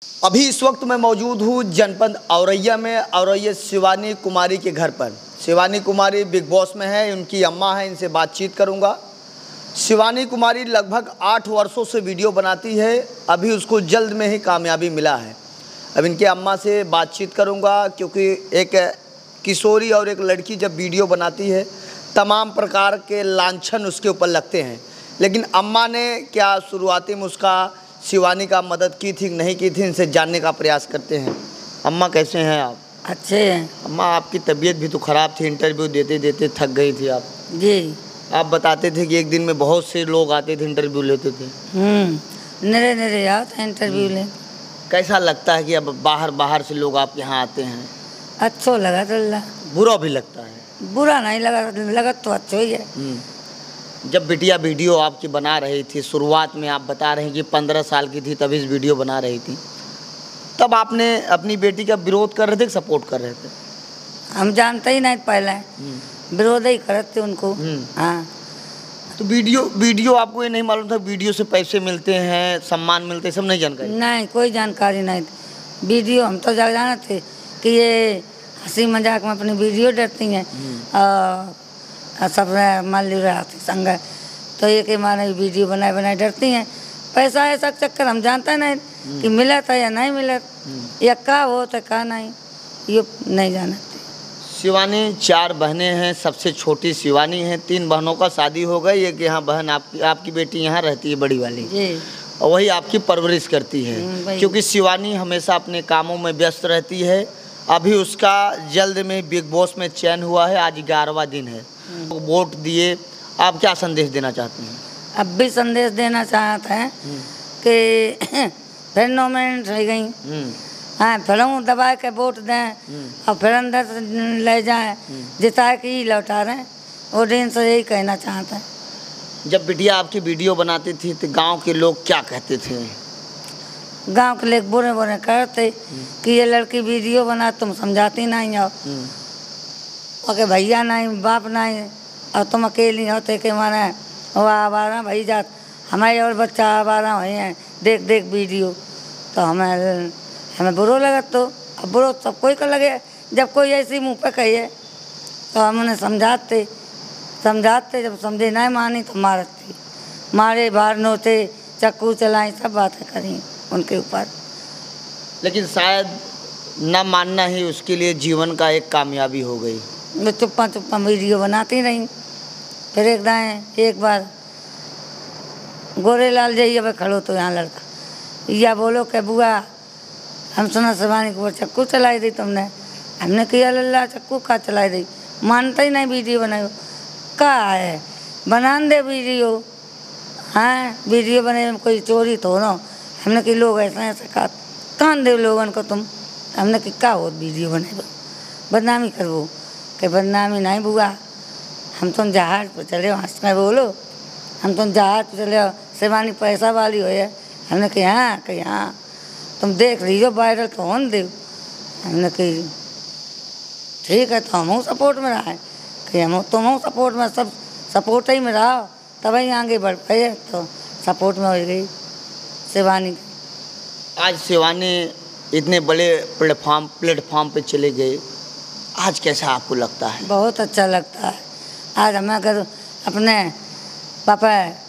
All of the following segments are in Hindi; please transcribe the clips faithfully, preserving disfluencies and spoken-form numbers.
अभी इस वक्त मैं मौजूद हूँ जनपद औरैया में, औरैया शिवानी कुमारी के घर पर। शिवानी कुमारी बिग बॉस में है, उनकी अम्मा है, इनसे बातचीत करूँगा। शिवानी कुमारी लगभग आठ वर्षों से वीडियो बनाती है, अभी उसको जल्द में ही कामयाबी मिला है। अब इनके अम्मा से बातचीत करूँगा, क्योंकि एक किशोरी और एक लड़की जब वीडियो बनाती है तमाम प्रकार के लांछन उसके ऊपर लगते हैं, लेकिन अम्मा ने क्या शुरुआती में उसका शिवानी का मदद की थी नहीं की थी, इनसे जानने का प्रयास करते हैं। अम्मा कैसे हैं आप? अच्छे हैं। अम्मा आपकी तबीयत भी तो ख़राब थी, इंटरव्यू देते देते थक गई थी आप। जी। आप बताते थे कि एक दिन में बहुत से लोग आते थे, इंटरव्यू लेते थे। हम्म नरे नरे आते हैं इंटरव्यू ले। कैसा लगता है कि अब बाहर बाहर से लोग आप यहाँ आते हैं? अच्छो लगा तो। बुरा भी लगता है? बुरा नहीं लगा, लगा तो अच्छा ही है। जब बिटिया वीडियो आपकी बना रही थी, शुरुआत में आप बता रहे हैं कि पंद्रह साल की थी तब इस वीडियो बना रही थी, तब आपने अपनी बेटी का विरोध कर रहे थे कि सपोर्ट कर रहे थे? हम जानते ही नहीं, पहले विरोध ही करते उनको। हाँ। तो वीडियो वीडियो आपको ये नहीं मालूम था वीडियो से पैसे मिलते हैं, सम्मान मिलते हैं, सब नहीं जानकारी? नहीं, कोई जानकारी नहीं। वीडियो हम तो जाना थे कि ये हंसी मजाक में अपनी वीडियो डरती हैं और सब मान ली रहती संग, तो ये कि माने वीडियो बनाए बनाए डरती हैं। पैसा ऐसा चक्कर हम जानते नहीं कि मिला था या नहीं मिला, या का हो तो का नहीं, ये नहीं जाना। शिवानी चार बहनें हैं, सबसे छोटी शिवानी है। तीन बहनों का शादी हो गई, एक यहाँ बहन आपकी आपकी बेटी यहाँ रहती है, बड़ी वाली जी, और वही आपकी परवरिश करती है, क्योंकि शिवानी हमेशा अपने कामों में व्यस्त रहती है। अभी उसका जल्द में बिग बॉस में चयन हुआ है, आज ग्यारहवां दिन है, वोट दिए। आप क्या संदेश देना चाहते हैं? अब भी संदेश देना चाहते हैं कि फिर नॉमिनेट रह गई, हाँ, फिर दबा के वोट दें और फिर अंदर से ले जाएं, जिता के ही लौटा रहे हैं। ऑडियंस से यही कहना चाहता है। जब बिटिया आपकी वीडियो बनाती थी तो गांव के लोग क्या कहते थे? गांव के लोग बुरे बुरे कहते कि ये लड़की वीडियो बना, तुम समझाती नहीं हो, और भैया नहीं, बाप नहीं, और तुम अकेली होते कि माने वो आवारा भाई जात, हमारे और बच्चा आवारा वही हैं, देख देख वीडियो। तो हमें हमें बुरो लगा, तो अब बुरो सब कोई को लगे। जब कोई ऐसी मुँह पे कहिए तो हम उन्हें समझाते समझाते जब समझे नहीं मानी तो मारती, मारे बाहर नोते, चक्कू चलाई, सब बातें करी उनके ऊपर। लेकिन शायद न मानना ही उसके लिए जीवन का एक कामयाबी हो गई। मैं चुप्पा चुप्पा वीडियो बनाती रही। फिर एक दाएँ एक बार गोरे लाल जाइए अब खड़ो तो यहाँ लड़का या बोलो कि बुआ हम सुना शिवानी को चक्कू चलाई दी तुमने। हमने किया लल्ला चक्कू का चलाई दी, मानता ही नहीं वीडियो बनाओ का है, बना दे वीडियो। हाँ, वीडियो बने में कोई चोरी तो ना। हमने कि लोग ऐसा ऐसा का कान दे लोगन को तुम। हमने कि का हो वीडियो बने बदनामी करवो, कि बदनामी नहीं बुआ, हम तुम जहाज पर चले वहाँ से बोलो, हम तुम जहाज पर चले, शिवानी पैसा वाली हो है। हमने कि हाँ कि हाँ तुम देख लीजिए वायरल तो होने दे। हमने कही ठीक है, तो हम सपोर्ट में रहा है कि हम तुम सपोर्ट में, सब सपोर्ट ही में रहा, तब ही आगे बढ़ पाए, तो सपोर्ट में हो गई शिवानी। आज शिवानी इतने बड़े प्लेटफॉर्म प्लेटफॉर्म पे चले गए, आज कैसा आपको लगता है? बहुत अच्छा लगता है। आज हमें अगर अपने पापा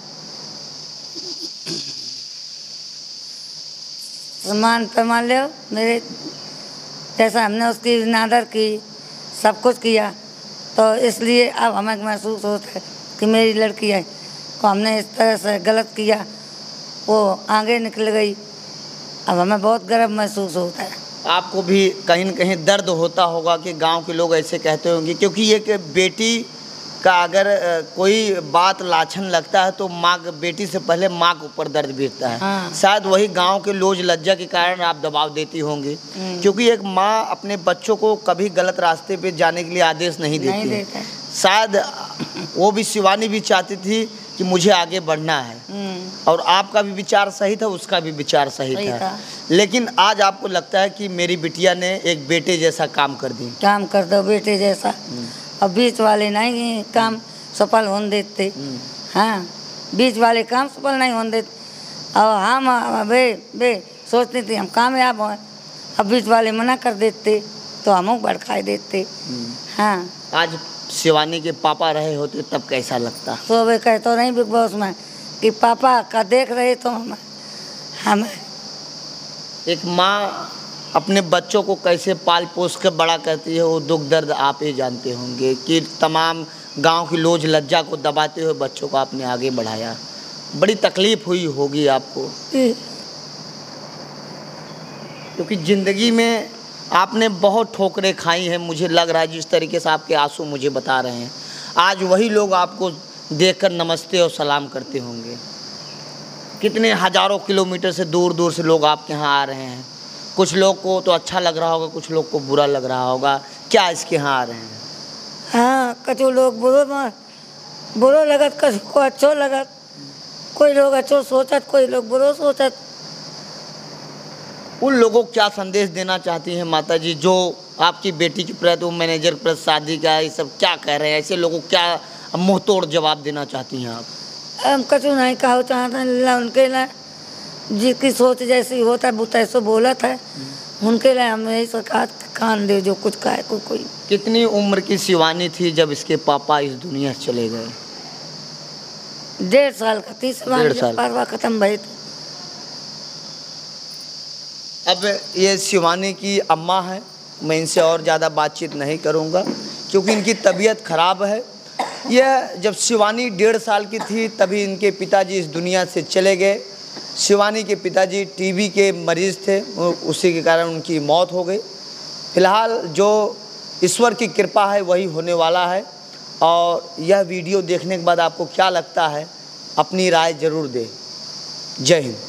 सम्मान पे मान लो मेरे जैसा, हमने उसकी नादर की, सब कुछ किया, तो इसलिए अब हमें महसूस होता है कि मेरी लड़की है को हमने इस तरह से गलत किया, वो आगे निकल गई। अब हमें बहुत गर्व महसूस होता है। आपको भी कहीं न कहीं दर्द होता होगा कि गांव के लोग ऐसे कहते होंगे, क्योंकि एक बेटी का अगर कोई बात लाछन लगता है तो माँ, बेटी से पहले माँ के ऊपर दर्द बीतता है। हाँ। शायद वही गांव के लोज लज्जा के कारण आप दबाव देती होंगी, क्योंकि एक माँ अपने बच्चों को कभी गलत रास्ते पे जाने के लिए आदेश नहीं देती नहीं है। शायद वो भी शिवानी भी चाहती थी कि मुझे आगे बढ़ना है, और आपका भी विचार सही था, उसका भी विचार सही, सही था, था। लेकिन आज आपको लगता है कि मेरी बिटिया ने एक बेटे जैसा काम कर दी। काम कर दो बेटे जैसा, अब बीच वाले नहीं काम सफल होने देते। हाँ, बीच वाले काम सफल नहीं होने देते। और हम बे बे सोचती थी हम कामयाब हों, अब बीच वाले मना कर देते तो हम भड़काए देते। हाँ, आज शिवानी के पापा रहे होते तब कैसा लगता? तो वे कह तो नहीं बिग बॉस में कि पापा का देख रहे तो हम हमें एक माँ अपने बच्चों को कैसे पाल पोस कर बड़ा करती है, वो दुख दर्द आप ही जानते होंगे कि तमाम गांव की लोज लज्जा को दबाते हुए बच्चों को आपने आगे बढ़ाया। बड़ी तकलीफ हुई होगी आपको, क्योंकि ज़िंदगी में आपने बहुत ठोकरें खाई हैं। मुझे लग रहा है जिस तरीके से आपके आंसू मुझे बता रहे हैं, आज वही लोग आपको देखकर नमस्ते और सलाम करते होंगे। कितने हज़ारों किलोमीटर से दूर दूर से लोग आपके यहाँ आ रहे हैं। कुछ लोग को तो अच्छा लग रहा होगा, कुछ लोग को बुरा लग रहा होगा। क्या इसके यहाँ आ रहे हैं? हाँ, कचो लोग बुरो बुरो लगत, कचो को अच्छो लगत। कोई लोग अच्छो सोचत, कोई लोग बुरो सोचत। उन लोगों को क्या संदेश देना चाहती हैं माता जी, जो आपकी बेटी के प्रति, वो मैनेजर के प्रति, शादी का ये सब क्या कह रहे हैं? ऐसे लोगों को क्या मुँह तोड़ जवाब देना चाहती हैं आप? हम कचू नहीं कहो चाहते हैं, उनके लिए जिसकी सोच जैसी होता है वो तैसो बोलत है, उनके लिए हम यही सरकार कान दे जो कुछ कहे कोई कोई। कितनी उम्र की शिवानी थी जब इसके पापा इस दुनिया से चले गए? डेढ़ साल का थी शिवानी जब परवा खत्म भई। अब ये शिवानी की अम्मा है, मैं इनसे और ज़्यादा बातचीत नहीं करूँगा क्योंकि इनकी तबीयत ख़राब है। यह जब शिवानी डेढ़ साल की थी तभी इनके पिताजी इस दुनिया से चले गए। शिवानी के पिताजी टीबी के मरीज़ थे, उसी के कारण उनकी मौत हो गई। फिलहाल जो ईश्वर की कृपा है वही होने वाला है। और यह वीडियो देखने के बाद आपको क्या लगता है, अपनी राय ज़रूर दें। जय हिंद।